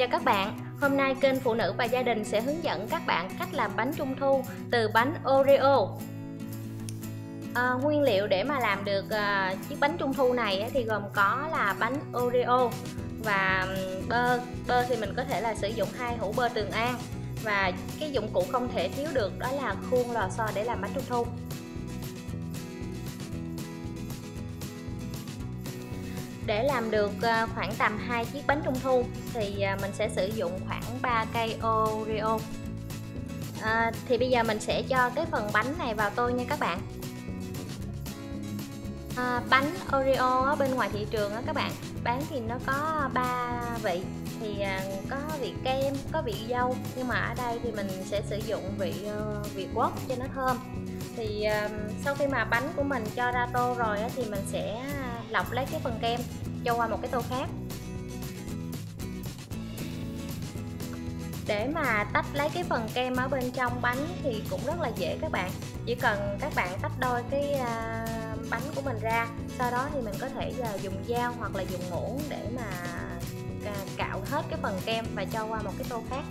chào các bạn. Hôm nay kênh Phụ Nữ và Gia đình sẽ hướng dẫn các bạn cách làm bánh trung thu từ bánh Oreo. Nguyên liệu để mà làm được chiếc bánh trung thu này thì gồm có là bánh Oreo và bơ. Bơ thì mình có thể là sử dụng 2 hũ bơ Tường An, và cái dụng cụ không thể thiếu được đó là khuôn lò xo để làm bánh trung thu. Để làm được khoảng tầm 2 chiếc bánh trung thu thì mình sẽ sử dụng khoảng 3 cây Oreo. Thì bây giờ mình sẽ cho cái phần bánh này vào tô nha các bạn. Bánh Oreo ở bên ngoài thị trường các bạn bán thì nó có 3 vị, thì có vị kem, có vị dâu, nhưng mà ở đây thì mình sẽ sử dụng vị quất cho nó thơm. Thì sau khi mà bánh của mình cho ra tô rồi thì mình sẽ lọc lấy cái phần kem cho qua một cái tô khác. Để mà tách lấy cái phần kem ở bên trong bánh thì cũng rất là dễ các bạn. Chỉ cần các bạn tách đôi cái bánh của mình ra, sau đó thì mình có thể dùng dao hoặc là dùng muỗng để mà cạo hết cái phần kem và cho qua một cái tô khác.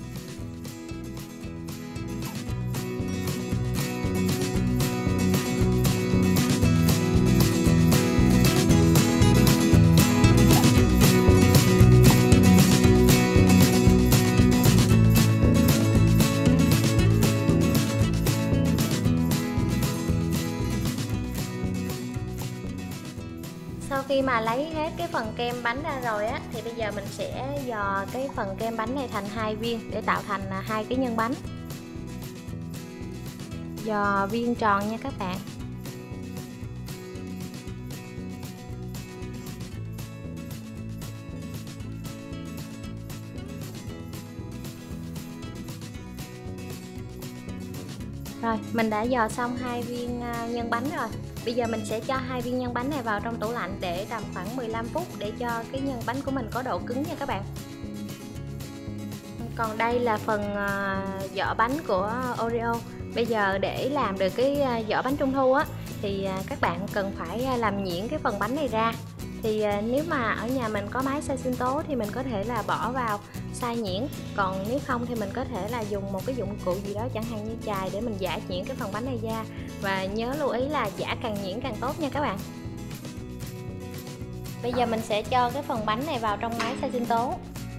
Sau khi mà lấy hết cái phần kem bánh ra rồi thì bây giờ mình sẽ dò cái phần kem bánh này thành 2 viên để tạo thành 2 cái nhân bánh. Dò viên tròn nha các bạn. Rồi, mình đã dò xong 2 viên nhân bánh rồi. Bây giờ mình sẽ cho 2 viên nhân bánh này vào trong tủ lạnh để tầm khoảng 15 phút để cho cái nhân bánh của mình có độ cứng nha các bạn. Còn đây là phần vỏ bánh của Oreo. Bây giờ để làm được cái vỏ bánh trung thu thì các bạn cần phải làm nhuyễn cái phần bánh này ra. Thì nếu mà ở nhà mình có máy xay sinh tố thì mình có thể là bỏ vào xay nhuyễn, còn nếu không thì mình có thể là dùng một cái dụng cụ gì đó chẳng hạn như chài để mình giã nhuyễn cái phần bánh này ra. Và nhớ lưu ý là giã càng nhuyễn càng tốt nha các bạn. Bây giờ mình sẽ cho cái phần bánh này vào trong máy xay sinh tố.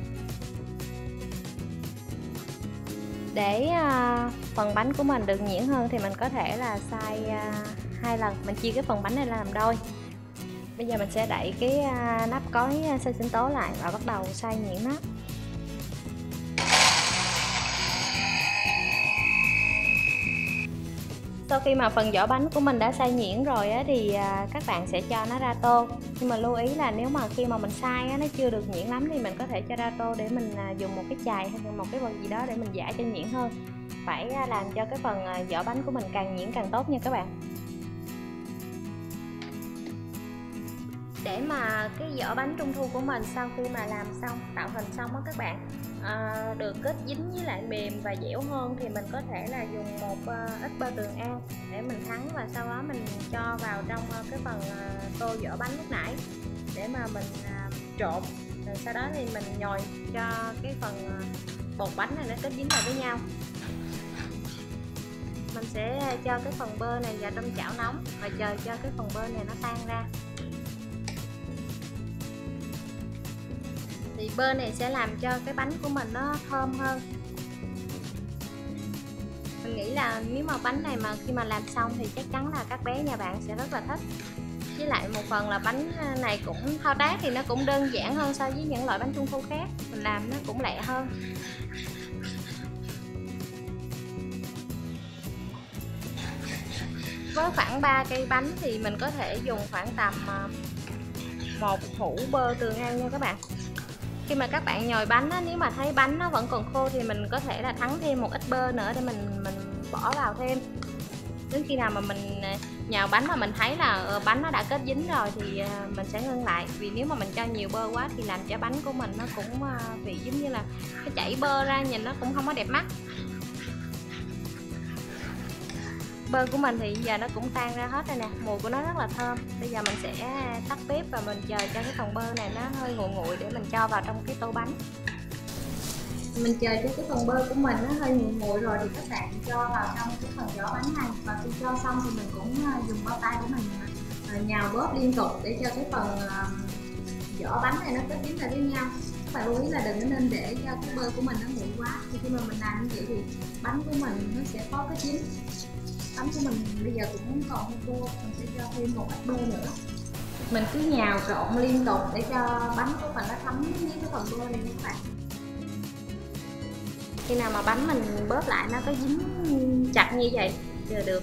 Để phần bánh của mình được nhuyễn hơn thì mình có thể là xay 2 lần, mình chia cái phần bánh này ra làm đôi. Bây giờ mình sẽ đậy cái nắp cối xay sinh tố lại và bắt đầu xay nhuyễn nó. Sau khi mà phần vỏ bánh của mình đã xay nhuyễn rồi thì các bạn sẽ cho nó ra tô. Nhưng mà lưu ý là nếu mà khi mà mình xay nó chưa được nhuyễn lắm thì mình có thể cho ra tô để mình dùng một cái chày hay một cái vật gì đó để mình giã cho nhuyễn hơn. Phải làm cho cái phần vỏ bánh của mình càng nhuyễn càng tốt nha các bạn. Để mà cái vỏ bánh trung thu của mình sau khi mà làm xong, tạo hình xong các bạn, được kết dính với lại mềm và dẻo hơn thì mình có thể là dùng một ít bơ Tường An để mình thắng, và sau đó mình cho vào trong cái phần tô vỏ bánh lúc nãy để mà mình trộn. Rồi sau đó thì mình nhồi cho cái phần bột bánh này nó kết dính lại với nhau. Mình sẽ cho cái phần bơ này vào trong chảo nóng và chờ cho cái phần bơ này nó tan ra. Thì bơ này sẽ làm cho cái bánh của mình nó thơm hơn. Mình nghĩ là nếu mà bánh này mà khi mà làm xong thì chắc chắn là các bé nhà bạn sẽ rất là thích. Với lại một phần là bánh này cũng thao tác thì nó cũng đơn giản hơn so với những loại bánh trung thu khác, mình làm nó cũng lẹ hơn. Với khoảng 3 cây bánh thì mình có thể dùng khoảng tầm 1 hũ bơ Tường An nha các bạn. Khi mà các bạn nhồi bánh nếu mà thấy bánh nó vẫn còn khô thì mình có thể là thắng thêm một ít bơ nữa để mình bỏ vào thêm. Đến khi nào mà mình nhào bánh mà mình thấy là bánh nó đã kết dính rồi thì mình sẽ ngưng lại. Vì nếu mà mình cho nhiều bơ quá thì làm cho bánh của mình nó cũng vị giống như là cái chảy bơ ra, nhìn nó cũng không có đẹp mắt. Bơ của mình thì giờ nó cũng tan ra hết rồi nè, mùi của nó rất là thơm. Bây giờ mình sẽ tắt bếp và mình chờ cho cái phần bơ này nó hơi nguội nguội để mình cho vào trong cái tô bánh. Mình chờ cho cái phần bơ của mình nó hơi nguội nguội rồi thì các bạn cho vào trong cái phần vỏ bánh này, và khi cho xong thì mình cũng dùng bao tay của mình nhào bóp liên tục để cho cái phần vỏ bánh này nó kết dính lại với nhau. Các bạn lưu ý là đừng có nên để cho cái bơ của mình nó nguội quá, khi mà mình làm như vậy thì bánh của mình nó sẽ khó kết dính. Bánh của mình bây giờ cũng còn hơi khô, mình sẽ cho thêm một ít bơ nữa. Mình cứ nhào trộn liên tục để cho bánh của mình nó thấm với cái phần bơ này các bạn. Khi nào mà bánh mình bóp lại nó có dính chặt như vậy giờ được.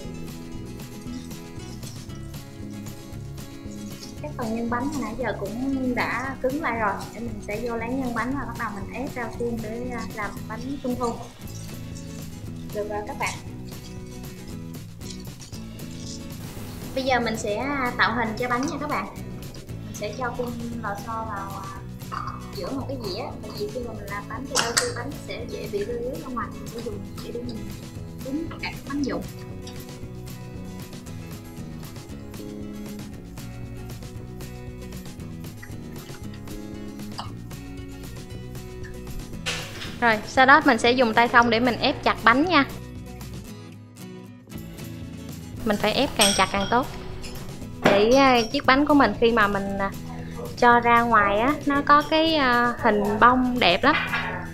Cái phần nhân bánh hồi nãy giờ cũng đã cứng lại rồi, để mình sẽ vô lấy nhân bánh và bắt đầu mình ép rau khuôn để làm bánh trung thu. Được rồi các bạn. Bây giờ mình sẽ tạo hình cho bánh nha các bạn. Mình sẽ cho khung lò xo vào giữa một cái dĩa, tại vì khi mà mình làm bánh thì đôi khi bánh sẽ dễ bị rơi rớt ra ngoài, mình sẽ dùng để mình cuốn cả cái bánh dụng. Rồi sau đó mình sẽ dùng tay không để mình ép chặt bánh nha. Mình phải ép càng chặt càng tốt, để chiếc bánh của mình khi mà mình cho ra ngoài á, nó có cái hình bông đẹp lắm.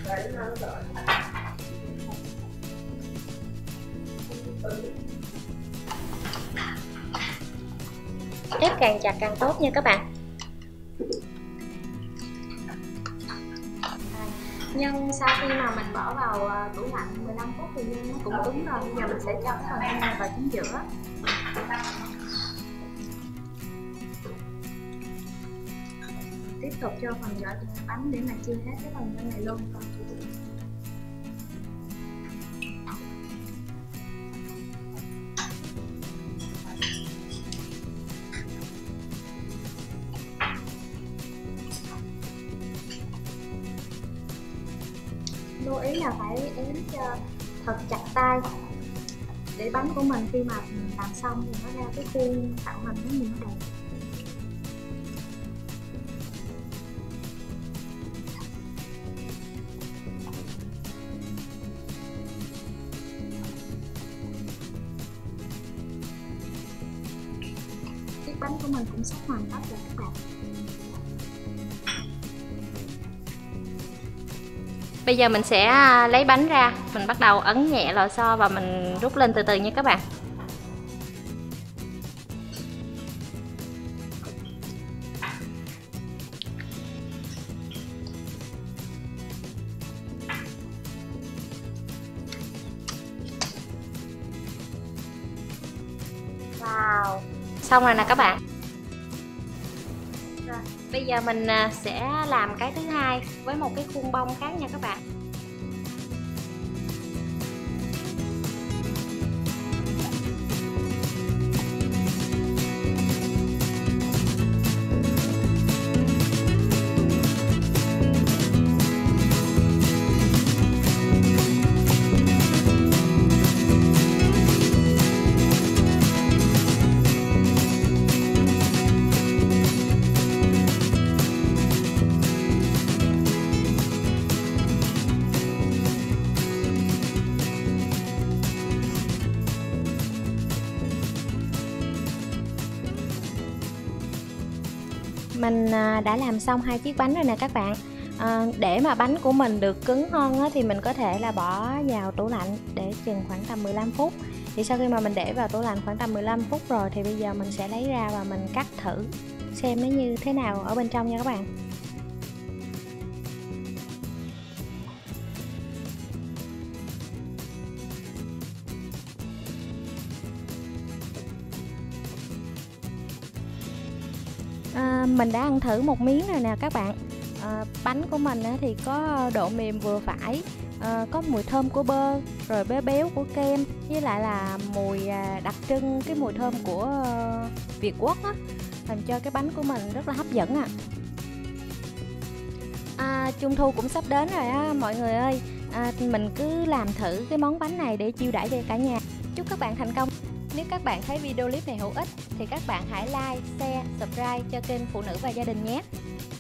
Ép càng chặt càng tốt nha các bạn. Nhân sau khi mà mình bỏ vào tủ lạnh 15 phút thì nhân nó cũng cứng rồi. Bây giờ mình sẽ cho cái phần nhân này vào chính giữa. Tiếp tục cho phần vỏ bánh để mà chia hết cái phần nhân này luôn. Lưu ý là phải ém cho thật chặt tay để bánh của mình khi mà mình làm xong thì nó ra cái khuôn tạo hình nó nhìn nó đẹp. Chiếc bánh của mình cũng sắp hoàn tất rồi các bạn. Bây giờ mình sẽ lấy bánh ra, mình bắt đầu ấn nhẹ lò xo và mình rút lên từ từ nha các bạn. Wow, xong rồi nè các bạn. Rồi, bây giờ mình sẽ làm cái thứ hai với một cái khuôn bông khác nha các bạn. Mình đã làm xong hai chiếc bánh rồi nè các bạn. Để mà bánh của mình được cứng hơn á, thì mình có thể là bỏ vào tủ lạnh để chừng khoảng tầm 15 phút. Thì sau khi mà mình để vào tủ lạnh khoảng tầm 15 phút rồi thì bây giờ mình sẽ lấy ra và mình cắt thử xem nó như thế nào ở bên trong nha các bạn. Mình đã ăn thử một miếng rồi nè các bạn. Bánh của mình thì có độ mềm vừa phải, có mùi thơm của bơ, rồi béo béo của kem, với lại là mùi đặc trưng cái mùi thơm của Việt Quất á, làm cho cái bánh của mình rất là hấp dẫn Trung thu cũng sắp đến rồi á mọi người ơi. Mình cứ làm thử cái món bánh này để chiêu đãi cho cả nhà. Chúc các bạn thành công. Nếu các bạn thấy video clip này hữu ích thì các bạn hãy like, share, subscribe cho kênh Phụ Nữ và Gia Đình nhé.